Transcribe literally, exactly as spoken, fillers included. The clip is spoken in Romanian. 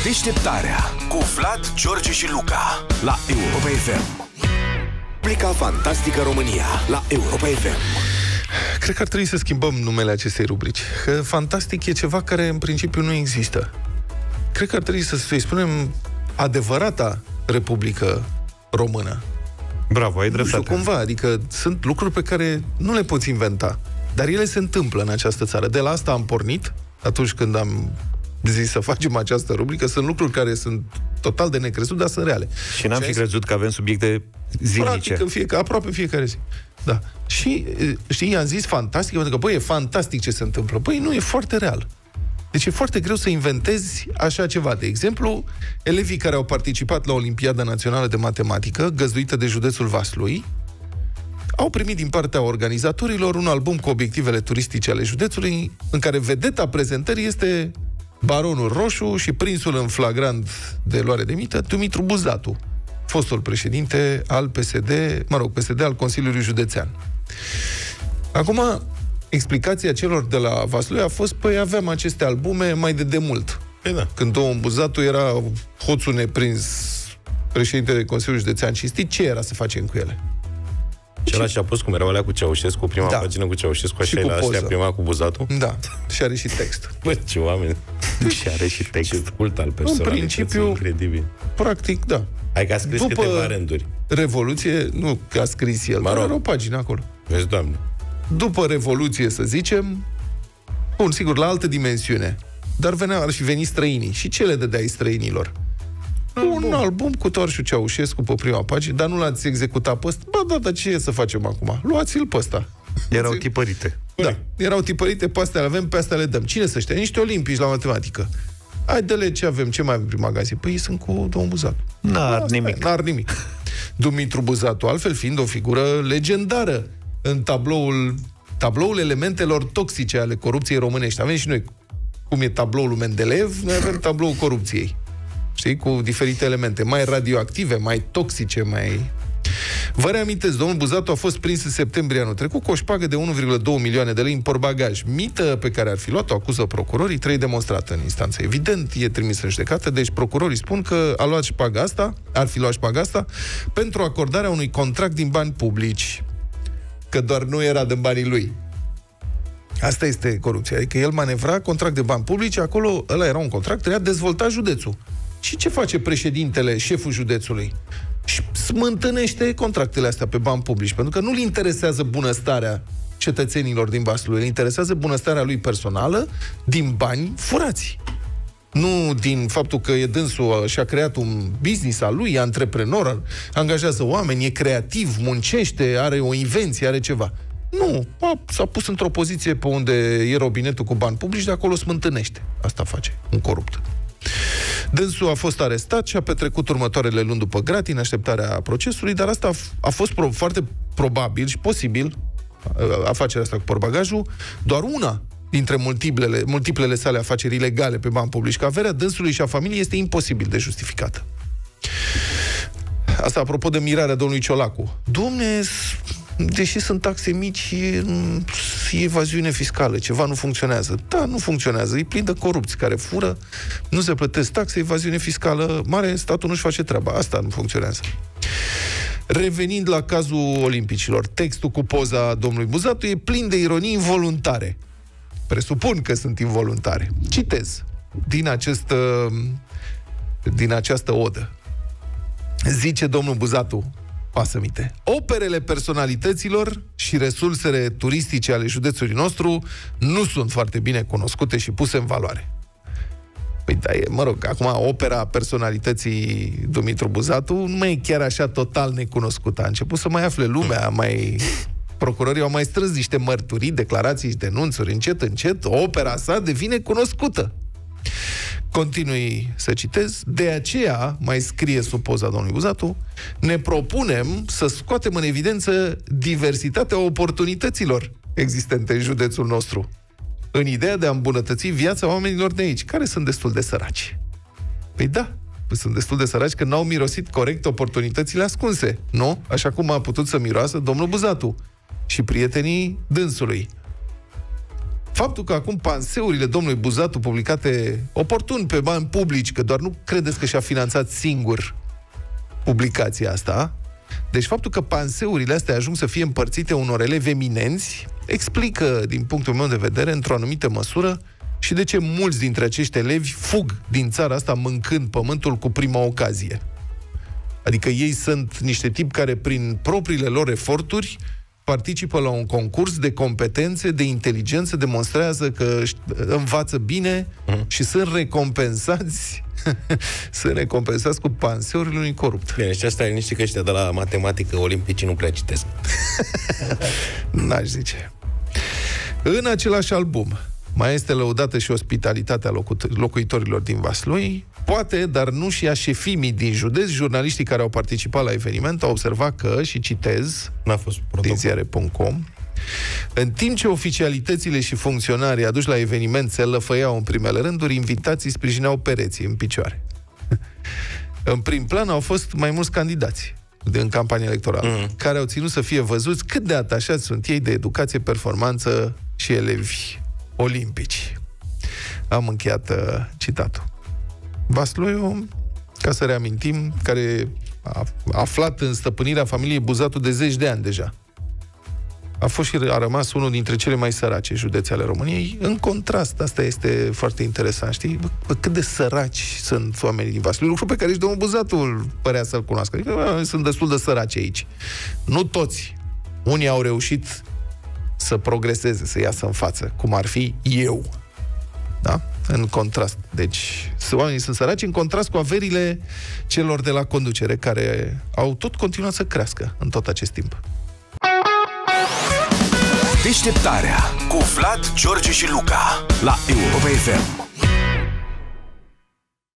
Deșteptarea cu Vlad, George și Luca la Europa F M. Plica Fantastică România la Europa F M. Cred că ar trebui să schimbăm numele acestei rubrici. Că fantastic e ceva care în principiu nu există. Cred că ar trebui să-i spunem adevărata Republică Română. Bravo, ai dreptate. Nu știu, cumva, adică sunt lucruri pe care nu le poți inventa, dar ele se întâmplă în această țară. De la asta am pornit atunci când am zis să facem această rubrică. Sunt lucruri care sunt total de necrezut, dar sunt reale. Și n-am și fi crezut că avem subiecte zilnice. Practic în fiecare, aproape fiecare zi. Da. Și, știi, i-am zis fantastic, pentru că, băi, e fantastic ce se întâmplă. Băi, nu, e foarte real. Deci e foarte greu să inventezi așa ceva. De exemplu, elevii care au participat la Olimpiada Națională de Matematică, găzduită de județul Vaslui, au primit din partea organizatorilor un album cu obiectivele turistice ale județului, în care vedeta prezentării este baronul Roșu și prinsul în flagrant de luare de mită, Dumitru Buzatu, fostul președinte al P S D, mă rog, P S D al Consiliului Județean. Acum, explicația celor de la Vaslui a fost, păi aveam aceste albume mai de demult. Păi da. Când domnul Buzatu era hoțul neprins președintele Consiliului Județean cinstit, ce era să facem cu ele? Cela și a pus cum erau alea cu Ceaușescu, prima Da. pagină cu Ceaușescu, așa Și e cu la astea, poză. prima cu Buzatu. Da, și are și text. Bă, ce oameni. Și are și text. Ce cult al personalității, principiu, incredibil. Practic, da. Hai că a scris După câteva rânduri. Revoluție, nu că a scris el, Mă dar rog. era o pagină acolo. Vezi, Doamne. După Revoluție, să zicem, bun, sigur, la altă dimensiune, dar venea, ar fi venit străinii. Și ce le dădeai străinilor? Un album, album cu Torșu Ceaușescu pe prima pagină, dar nu l-ați executat pe ăsta? Ba, da, dar ce e să facem acum? Luați-l pe ăsta. Erau tipărite. Da, erau tipărite, pe astea le avem, pe astea le dăm. Cine să știe? Niște olimpici la matematică. Hai, dă-le ce avem, ce mai avem prin magazin? Păi sunt cu domnul Buzatu. N-ar Asta nimic. e, N-ar nimic. Dumitru Buzatu, altfel fiind o figură legendară în tabloul, tabloul elementelor toxice ale corupției românești. Avem și noi, cum e tabloul lui Mendeleev, noi avem tabloul corupției. Știi? Cu diferite elemente, mai radioactive, mai toxice, mai... Vă reamintesc, domnul Buzatu a fost prins în septembrie anul trecut cu o șpagă de unu virgulă doi milioane de lei în portbagaj. Mită pe care ar fi luat-o, acuză procurorii, trei demonstrată în instanță. Evident, e trimis în judecată, deci procurorii spun că a luat șpaga asta, ar fi luat șpaga asta, pentru acordarea unui contract din bani publici. Că doar nu era din banii lui. Asta este corupția. Adică el manevra contract de bani publici, acolo, ăla era un contract, trebuia dezvolta județul. Și ce face președintele, șeful județului? Și smântânește contractele astea pe bani publici, pentru că nu-l interesează bunăstarea cetățenilor din Vaslui, îl interesează bunăstarea lui personală din bani furați. Nu din faptul că e dânsul și-a creat un business al lui, e antreprenor, angajează oameni, e creativ, muncește, are o invenție, are ceva. Nu, a, s-a pus într-o poziție pe unde e robinetul cu bani publici, de acolo smântânește. Asta face un corupt. Dânsul a fost arestat și a petrecut următoarele luni după gratii în așteptarea procesului, dar asta a, f- a fost pro- foarte probabil și posibil, a- afacerea asta cu portbagajul, doar una dintre multiplele, multiplele sale afaceri ilegale pe bani publici, că averea dânsului și a familiei este imposibil de justificată. Asta apropo de mirarea domnului Ciolacu. Dom'le, deși sunt taxe mici, e evaziune fiscală, ceva nu funcționează. Da, nu funcționează, e plin de corupți care fură, nu se plătesc taxe, evaziune fiscală mare, statul nu-și face treaba. Asta nu funcționează. Revenind la cazul olimpicilor, textul cu poza domnului Buzatu e plin de ironii involuntare. Presupun că sunt involuntare. Citez din, acest, din această odă. Zice domnul Buzatu, pasămite, operele personalităților și resursele turistice ale județului nostru nu sunt foarte bine cunoscute și puse în valoare. Păi da, e, mă rog, acum opera personalității Dumitru Buzatu nu mai e chiar așa total necunoscută. A început să mai afle lumea, mai... procurorii au mai strâns niște mărturii, declarații și denunțuri. Încet, încet, opera sa devine cunoscută. Continui să citez. De aceea, mai scrie sub poza domnului Buzatu, ne propunem să scoatem în evidență diversitatea oportunităților existente în județul nostru, în ideea de a îmbunătăți viața oamenilor de aici, care sunt destul de săraci. Păi da, păi sunt destul de săraci că n-au mirosit corect oportunitățile ascunse, nu? Așa cum a putut să miroasă domnul Buzatu și prietenii dânsului. Faptul că acum panseurile domnului Buzatu publicate oportun pe bani publici, că doar nu credeți că și-a finanțat singur publicația asta, deci faptul că panseurile astea ajung să fie împărțite unor elevi eminenți, explică, din punctul meu de vedere, într-o anumită măsură, și de ce mulți dintre acești elevi fug din țara asta mâncând pământul cu prima ocazie. Adică ei sunt niște tipi care, prin propriile lor eforturi, participă la un concurs de competențe, de inteligență, demonstrează că învață bine uh-huh. și sunt recompensați sunt recompensați cu panseurile unui corupt. Bine, și asta e liniște că ăștia de la matematică olimpicii nu prea citesc. N-aș zice. În același album mai este lăudată și ospitalitatea locu- locuitorilor din Vaslui. Poate, dar nu și a șefimii din județ. Jurnaliștii care au participat la eveniment au observat că, și citez N-a fost din ziare punct com, în timp ce oficialitățile și funcționarii aduși la eveniment se lăfăiau în primele rânduri, invitații sprijineau pereții în picioare. În prim plan au fost mai mulți candidați în campania electorală, mm. care au ținut să fie văzuți cât de atașați sunt ei de educație, performanță și elevi olimpici. Am încheiat uh, citatul. Vasluiu, ca să reamintim, care a aflat în stăpânirea familiei Buzatu de zeci de ani deja. A fost și a rămas unul dintre cele mai sărace județe ale României. În contrast, asta este foarte interesant, știi? Bă, cât de săraci sunt oamenii din Vaslui, lucru pe care și domnul Buzatu părea să-l cunoască. Adică, bă, sunt destul de săraci aici. Nu toți. Unii au reușit să progreseze, să iasă în față, cum ar fi eu. Da? În contrast. Deci, oamenii sunt săraci în contrast cu averile celor de la conducere, care au tot continuat să crească în tot acest timp. Deșteptarea cu Vlad, George și Luca la Europa F M.